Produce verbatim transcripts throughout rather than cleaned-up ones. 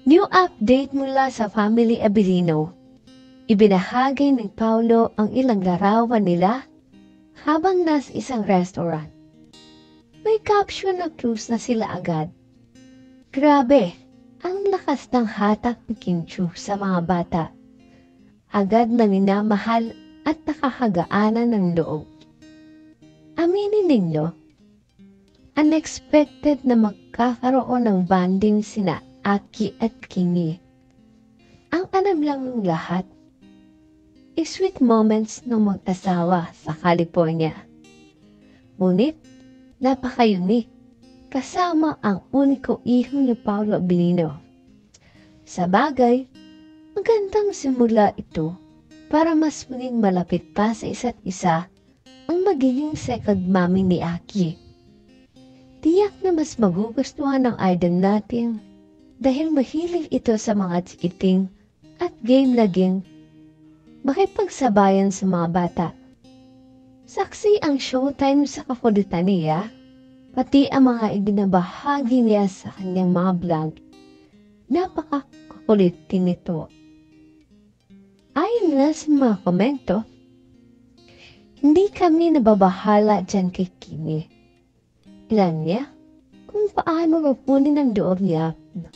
New update mula sa Family Abilino. Ibinahagi ni Paulo ang ilang larawan nila habang nasa isang restaurant. May caption na cruise na sila agad. Grabe, ang lakas ng hatak ni Kim Chiu sa mga bata. Agad na minamahal at nakakagaanan ng loob. Aminin ninyo, unexpected na magkakaroon ng bonding sina Aki at Kingi. Ang alam lang ng lahat, is sweet moments ng mag-asawa sa California. Ngunit, napaka-unique kasama ang uniko iho ni Paulo Abilino. Sa bagay, magandang simula ito para mas maging malapit pa sa isa't isa ang magiging second mommy ni Aki. Tiyak na mas magugustuhan ng idol natin dahil mahilig ito sa mga tsikiting at game na game makipagsabayan sa mga bata. Saksi ang showtime sa kakulitan niya, pati ang mga ibinabahagi niya sa kanyang mga vlog. Napakakulit din ito. Ayon na sa mga komento, hindi kami nababahala dyan kay Kimi. Ilan niya kung paano mapunin ang loob niya.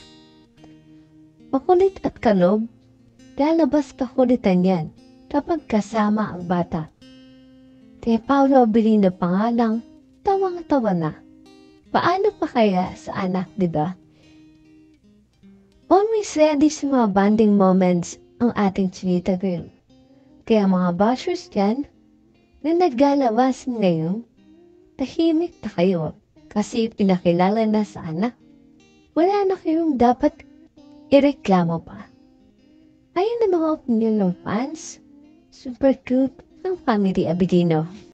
Makulit at kalob, lalabas kakulitan yan kapag kasama ang bata. Kaya Paulo Abilino pa nga lang, tawang-tawa na. Paano pa kaya sa anak, diba? Always ready sa mga bonding moments ang ating chinita girl. Kaya mga bashers dyan, na naglalawas ngayon, tahimik na kayo kasi pinakilala na sa anak. Wala na kayong dapat ireklamo pa. Ayun na mga opinion ng fans, super cute ng Family Abilino.